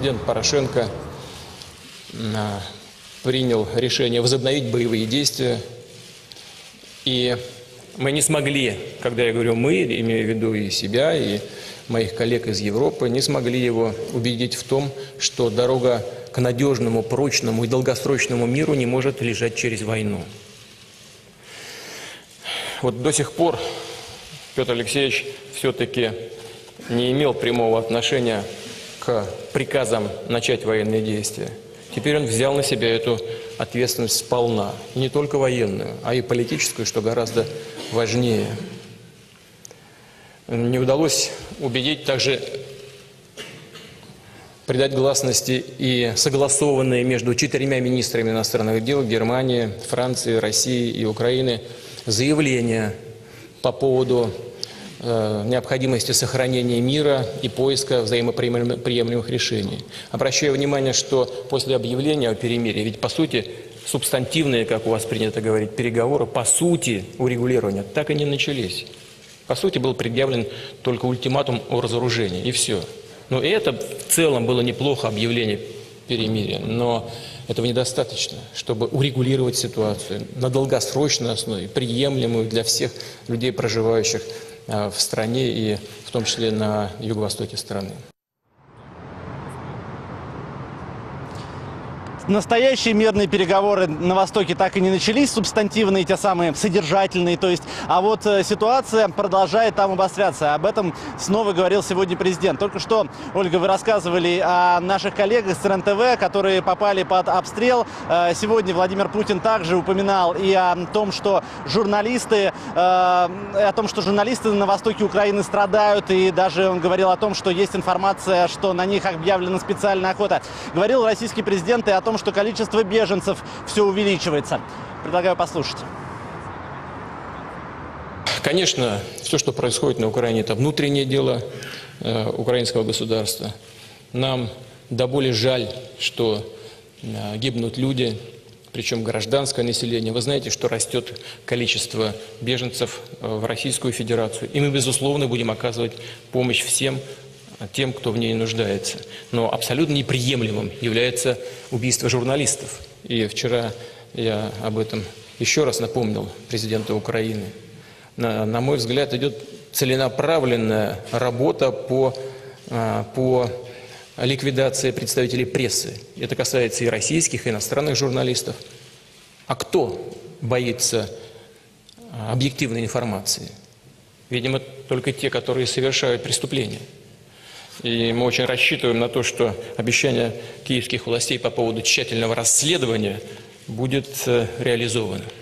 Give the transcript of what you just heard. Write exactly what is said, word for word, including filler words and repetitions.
президент Порошенко принял решение возобновить боевые действия. И мы не смогли, когда я говорю «мы», имею в виду и себя, и моих коллег из Европы, не смогли его убедить в том, что дорога к надежному, прочному и долгосрочному миру не может лежать через войну. Вот до сих пор Петр Алексеевич все-таки не имел прямого отношения к приказам начать военные действия. Теперь он взял на себя эту ответственность сполна. И не только военную, а и политическую, что гораздо важнее. Не удалось убедить также придать гласности и согласованные между четырьмя министрами иностранных дел Германии, Франции, России и Украины заявления по поводу э, необходимости сохранения мира и поиска взаимоприемлемых решений. Обращаю внимание, что после объявления о перемирии, ведь по сути субстантивные, как у вас принято говорить, переговоры, по сути урегулирования так и не начались. По сути был предъявлен только ультиматум о разоружении, и все. Но и это в целом было неплохо, объявление перемирия, но этого недостаточно, чтобы урегулировать ситуацию на долгосрочной основе, приемлемую для всех людей, проживающих в стране и в том числе на юго-востоке страны. Настоящие мирные переговоры на Востоке так и не начались, субстантивные, те самые содержательные, то есть, а вот э, ситуация продолжает там обостряться. Об этом снова говорил сегодня президент. Только что, Ольга, вы рассказывали о наших коллегах с эр эн тэ вэ, которые попали под обстрел. Э, сегодня Владимир Путин также упоминал и о том, что журналисты, э, о том, что журналисты на востоке Украины страдают, и даже он говорил о том, что есть информация, что на них объявлена специальная охота. Говорил российский президент и о том, что количество беженцев все увеличивается. Предлагаю послушать. Конечно, все, что происходит на Украине, это внутреннее дело э, украинского государства. Нам до боли жаль, что э, гибнут люди, причем гражданское население. Вы знаете, что растет количество беженцев э, в Российскую Федерацию. И мы, безусловно, будем оказывать помощь всем тем, кто в ней нуждается. Но абсолютно неприемлемым является убийство журналистов. И вчера я об этом еще раз напомнил президенту Украины. На, на мой взгляд, идет целенаправленная работа по, по ликвидации представителей прессы. Это касается и российских, и иностранных журналистов. А кто боится объективной информации? Видимо, только те, которые совершают преступления. И мы очень рассчитываем на то, что обещание киевских властей по поводу тщательного расследования будет реализовано.